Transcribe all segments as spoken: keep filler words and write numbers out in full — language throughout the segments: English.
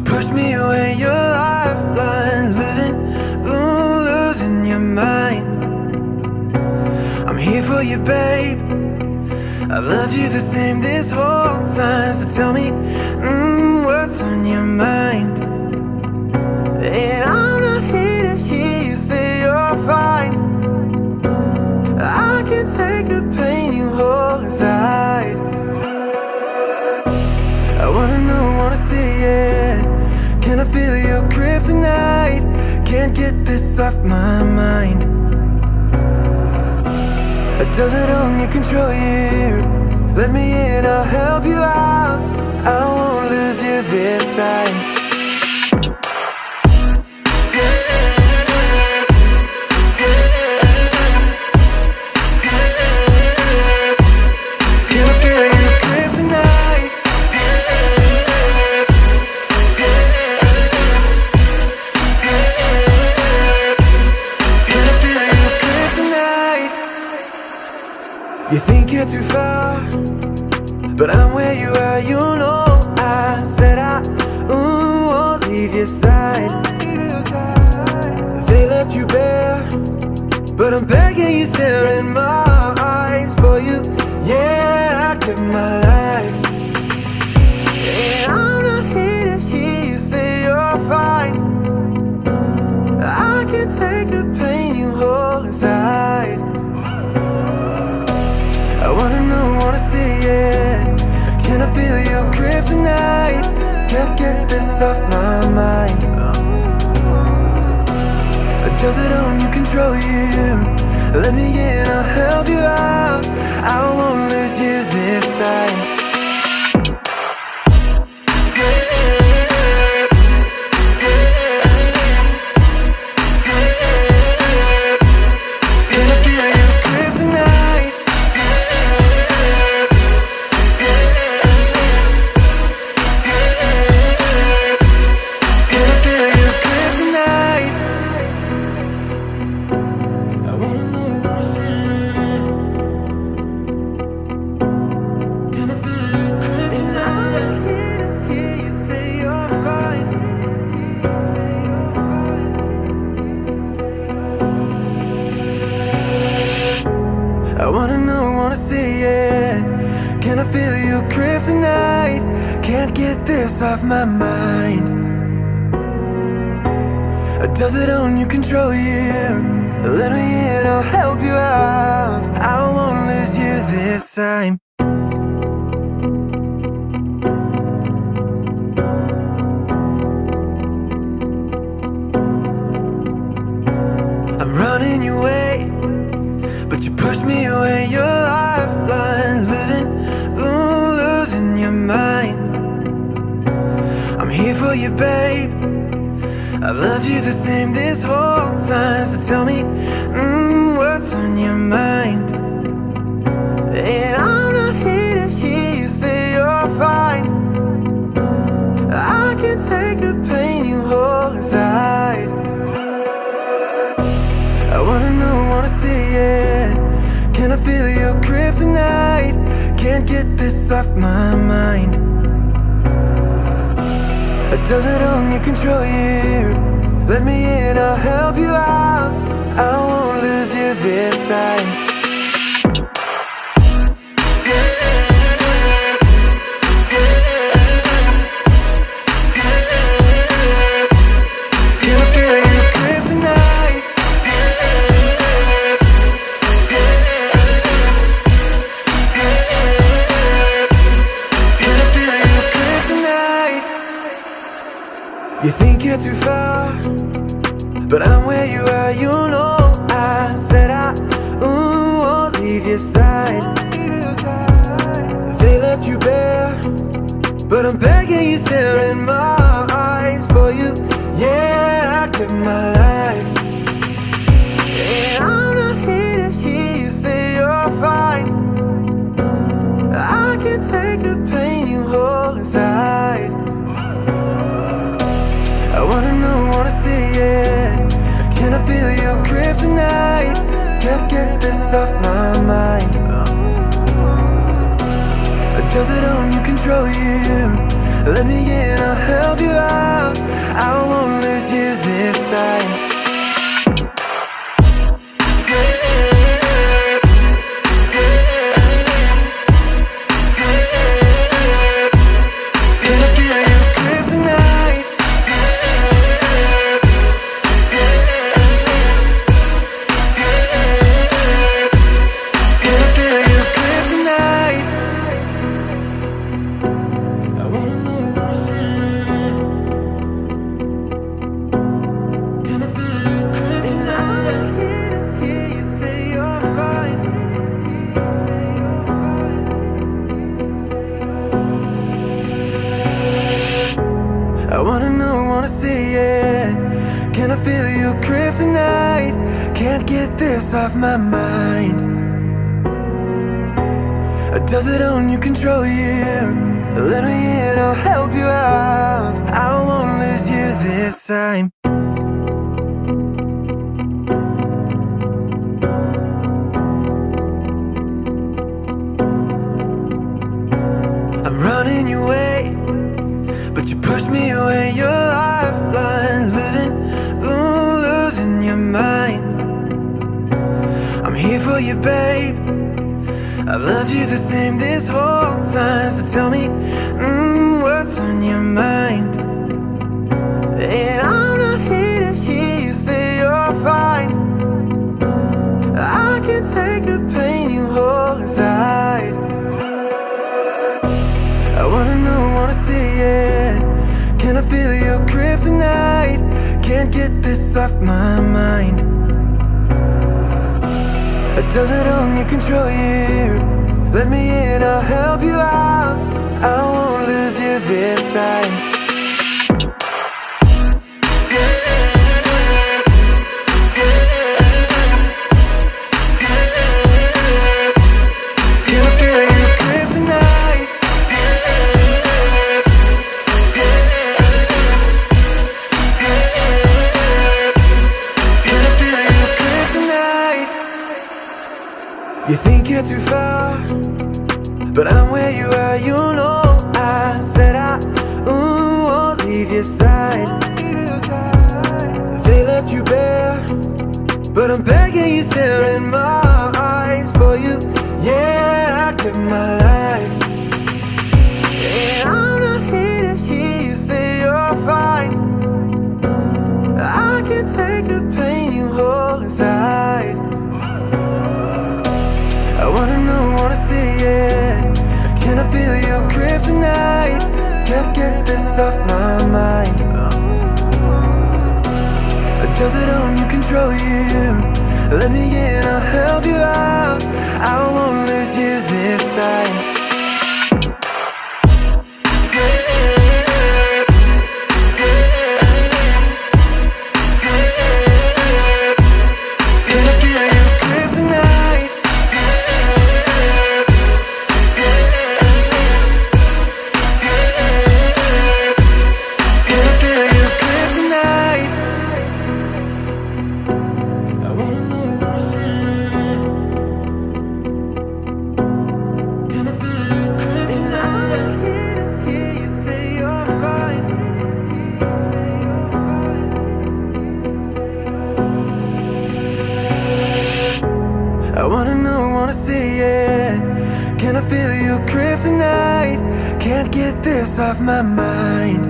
push me away, your lifeline. Losing, ooh, losing your mind. I'm here for you, babe. I've loved you the same this whole time. So tell me, mm, what's on your mind? And I'm not here to hear you say you're fine. I can take the pain you hold inside. I wanna know, wanna see it. Can I feel your kryptonite? Can't get this off my mind. Does it only control you? Let me in, I'll help you out. I won't lose you this time. Can I feel your kryptonite? Can I feel your kryptonite? You think you're too far, but I'm where you are, you know. I said I, ooh, won't leave your side. They left you bare, but I'm begging you, stare in my eyes. For you, yeah, I give my life. And I'm not here to hear you say you're fine. I can take the pain you hold inside. I wanna know, wanna see it. Can I feel your kryptonite? Can't get this off my mind. Does it only control you? Let me in, I'll help you out. I won't lose you this time. Can I feel your kryptonite? I wanna know, wanna see it. Can I feel your kryptonite? Can't get this off my mind. Does it own you, control you? Let me in, I'll help you out. I won't lose you this time. I'm running your way, but you push me away, your lifeline. Losing, ooh, losing your mind. I'm here for you, babe. I've loved you the same this whole time. So tell me, mm, what's on your mind? And I'm not here to hear you say you're fine. I can take the pain you hold inside. I wanna know, wanna see it. Can I feel your kryptonite? Can't get this off my mind. Does it only control you? Let me in, I'll help you out. I won't lose you this time. Can I feel your kryptonite? Can I feel your kryptonite? You think you're too far, but I'm where you are, you know. I said I, ooh, won't leave your side. They left you bare, but I'm begging you, stare in my eyes. For you, yeah, I give my life. And I'm not here to hear you say you're fine. I can take the pain you hold inside. I wanna know, wanna see it. Can I feel your kryptonite? Can't get this off my mind. Does it own you, control you? Let me in, I'll help you out. know, wanna see it. Can I feel you kryptonite? Can't get this off my mind. Does it own you, control you? Let me in, I'll help you out. I won't lose you this time. I'm running your way, but you push me away. Your lifeline, losing, ooh, losing your mind. I'm here for you, babe. I've loved you the same this whole time. So tell me, mm, what's on your mind? And I'm not here to hear you say you're fine. I can take the pain you hold inside. I wanna know, wanna see it. Can I feel your kryptonite? Can't get this off my mind. Does it own you, control you? Let me in, I'll help you out. I won't lose you this time. Can I feel your kryptonite? Can I feel your kryptonite? You think you're too far, but I'm where you are, you know. I said I, ooh, won't leave your side. They left you bare, but I'm begging you, stare in my eyes for you. Yeah, I give my life. And I'm not here to hear you say you're fine. I can take the pain you hold inside. I wanna know, wanna see it. Can I feel your kryptonite? Can't get this off my mind. Does it own you, control you? Let me in, I'll help you out. I won't lose you this time. Can I feel your kryptonite? I wanna know, wanna see it. Can I feel your kryptonite? Can't get this off my mind.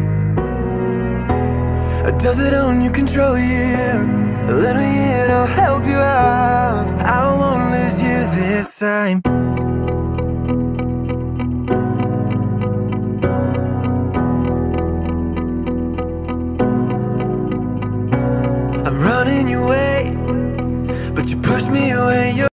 Does it own you, control you? Let me in, I'll help you out. I won't lose you this time.